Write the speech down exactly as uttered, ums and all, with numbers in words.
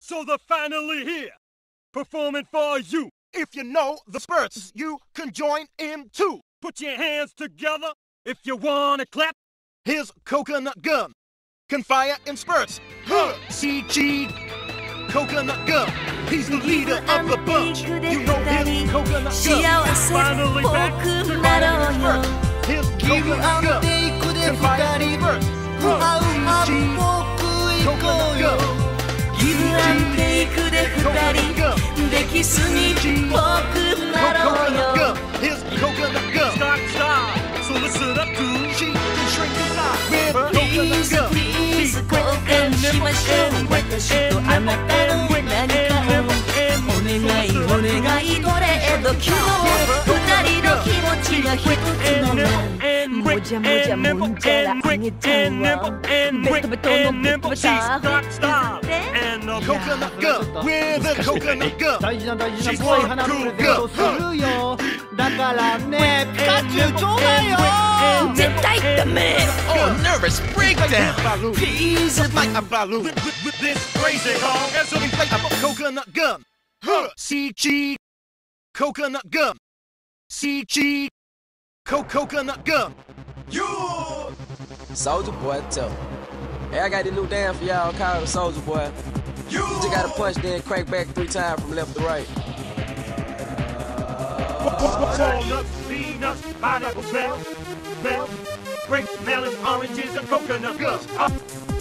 So they're finally here, performing for you. If you know the spurts, you can join in too. Put your hands together if you wanna clap. Here's Coconut Gum, can fire in spurts. Huh. C G Coconut Gum, he's the leader of the bunch. You know him, Coconut Gum. Finally back to spurts. Here's Coconut Gum, can fire in spurts. Huh. C G Coconut Gum. ギブアンテイクで二人でキスに僕なろうよ Here's Coconut Gum. Start, start. So listen up to She can shrink his eye with Coconut Please, Gum. please 交換しましょう私とあなたの何かをお願いお願いどれど今日二人の気持ちが一つならもじゃもじゃもんじゃらあげちゃうわベトベトのベトベタ Coconut Gum with a Coconut Gum. 大事な大事な怖い花プレゼントするよだからねピカチュウちょうだいよ絶対ダメ Oh, nervous breakdown. Please Like a balloon with, with, with this crazy dog and some like Coconut Gum. Huh. C G Coconut Gum. C G Co Coconut Gum. You. Soldier Boy, tell me. Hey, I got this new dance for y'all called Soldier Boy. You just gotta punch, then crank back three times from left to right. walnuts, peanuts, pineapple, bell, bell, grape, melon, oranges, and coconut.